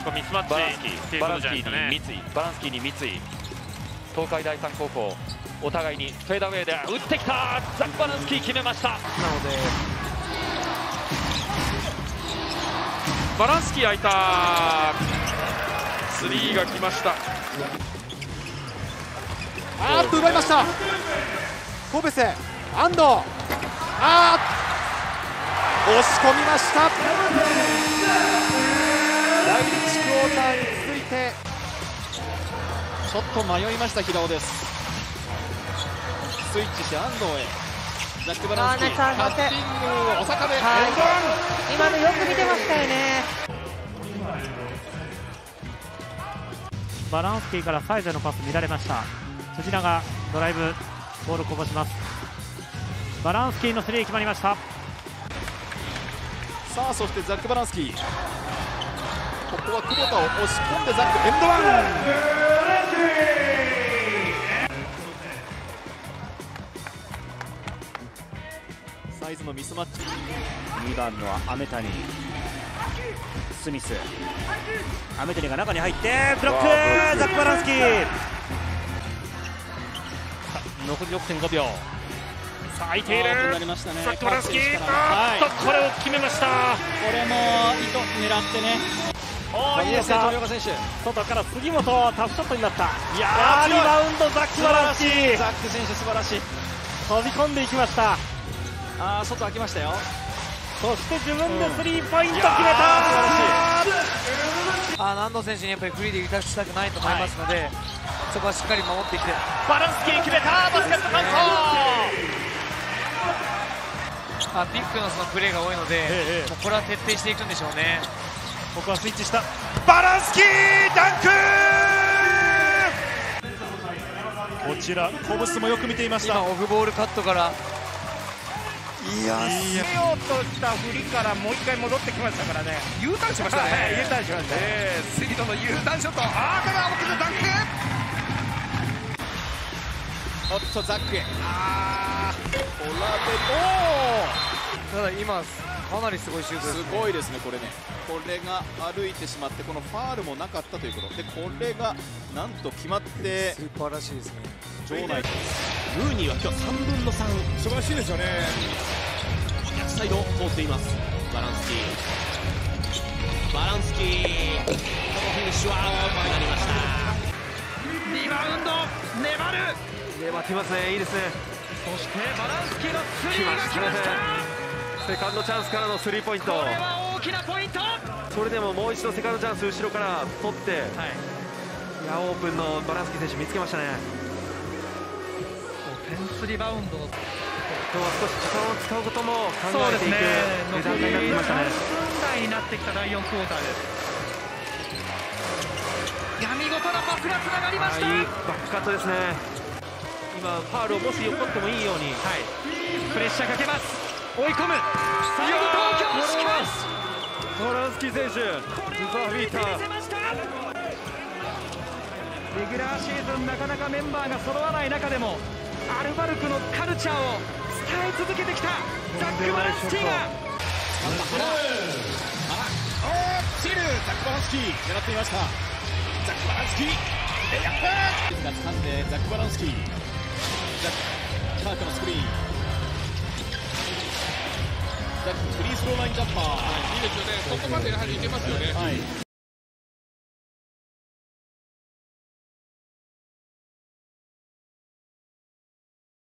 ここミスマッチっていうバことじゃないですかね。 バランスキーに三井、東海大三高校、お互いにフェードアウェイで打ってきた。ザック・バランスキー決めました。なのでバランスキー空いた。スリーが来ました。 奪いました。コブス、安藤、押し込みました。第1クォーターに続いてちょっと迷いました平尾です。スイッチして安藤へ、ザック・バランスキーカッティング、お坂部、 今のよく見てましたよね。 バランスキーからサイズへのパス見られました。辻永ドライブボールこぼします。バランスキーのスリー決まりました。 さあそしてザック・バランスキー、ここは久保田を押し込んでザックエンドワン。サイズのミスマッチ。 2番の飴谷、スミス、飴谷が中に入ってブロック、ザック・バランスキー。残り 6.5 秒。さあ空いているザック・バランスキー、これを決めました。これも糸狙ってね。いいですか、富岡選手、外から杉本、タフショットになった。いやー、リバウンドザック・バランスキー、ザック選手素晴らしい。飛び込んでいきました。外開きましたよ。そして自分でスリーポイント決めた。 安藤選手にやっぱりフリーで打たせたくないと思いますので、そこはしっかり守ってきて、 バランスキー決めた。バスケットカウント。 ビッグのそのプレーが多いので、もうこれは徹底していくんでしょうね。 ここはスイッチした。 バランスキーダンク。 こちらコブスもよく見ていました。 今オフボールカットから、 攻めようとした振りからもう一回戻ってきましたからね。 U ターンしましたね。 U ターンしましたね。 スイードの U ターンショット。ただ青木のダンク。 おっとザックへ、 ただ今かなりすごいシュートですね。 すごいですね。これね、これが歩いてしまってこのファールもなかったということで、これがなんと決まってスーパーらしいですね。 場内ルーニーは今日3分の3、 素晴らしいですよね。 逆サイドを通っています。バランスキー、バランスキー、このフィニッシュは前になりました。 リバウンド粘る。 粘ってますね。いいですね。 そしてバランスキーのスリーが来ました。 セカンドチャンスからのスリーポイント。 これは大きなポイント。 それでももう一度セカンドチャンス後ろから取って、いやオープンのバランスキー選手見つけましたね。 オフェンスリバウンド。 今日は少し時間を使うことも考えていく段階になってきましたね。 3分台になってきた第4クォーターです。見事なパスがつながりました。 いいバックカットですね。今ファウルをもし起こってもいいように、 プレッシャーかけます。追い込む。最後東京しかしバランスキー選手、ブザービーター。 見せました。レギュラーシーズンなかなかメンバーが揃わない中でもアルバルクのカルチャーを伝え続けてきたザック・バランスキーがシール、ザック・バランスキー狙っていました。ザック・バランスキーレイアップが掴んで、ザック・バランスキー、ザック・カークのスクリーン、ザックフリースローラインジャンパー、いいですよね。ここまでやはりいけますよね。